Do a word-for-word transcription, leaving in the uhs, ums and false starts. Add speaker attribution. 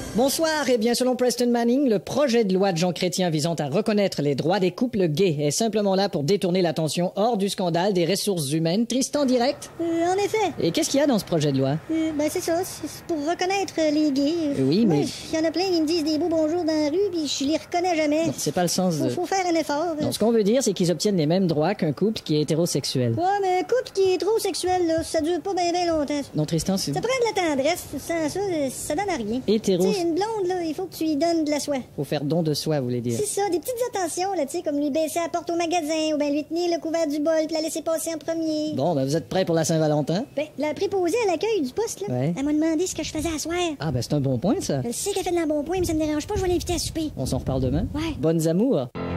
Speaker 1: Bonsoir, et bien selon Preston Manning, le projet de loi de Jean Chrétien visant à reconnaître les droits des couples gays est simplement là pour détourner l'attention hors du scandale des ressources humaines. Tristan direct?
Speaker 2: Euh, en effet.
Speaker 1: Et qu'est-ce qu'il y a dans ce projet de loi?
Speaker 2: Euh, ben c'est ça, c'est pour reconnaître les gays.
Speaker 1: Euh, oui, mais...
Speaker 2: Il y en a plein qui me disent des beaux bonjours dans la rue, puis je les reconnais jamais.
Speaker 1: Non, c'est pas le sens de...
Speaker 2: Faut, faut faire un effort.
Speaker 1: Non, ce qu'on veut dire, c'est qu'ils obtiennent les mêmes droits qu'un couple qui est hétérosexuel.
Speaker 2: Ouais, mais un couple qui est trop sexuel, là, ça dure pas bien bien longtemps.
Speaker 1: Non, Tristan, c'est...
Speaker 2: Ça prend de la tendresse, sans ça, ça donne à rien.
Speaker 1: Hétéro...
Speaker 2: Tu sais, une blonde, là, il faut que tu lui donnes de la soie.
Speaker 1: Faut faire don de soi, vous voulez dire.
Speaker 2: C'est ça, des petites attentions, là, tu sais, comme lui baisser la porte au magasin, ou bien lui tenir le couvert du bol, puis la laisser passer en premier.
Speaker 1: Bon, ben vous êtes prêts pour la Saint-Valentin?
Speaker 2: Ben, la préposée à l'accueil du poste, là,
Speaker 1: Ouais.
Speaker 2: elle m'a demandé ce que je faisais à soir.
Speaker 1: Ah, ben c'est un bon point, ça.
Speaker 2: Je sais qu'elle fait de la bon point, mais ça me dérange pas, je vais l'inviter à souper.
Speaker 1: On s'en reparle demain?
Speaker 2: Ouais.
Speaker 1: Bonnes amours!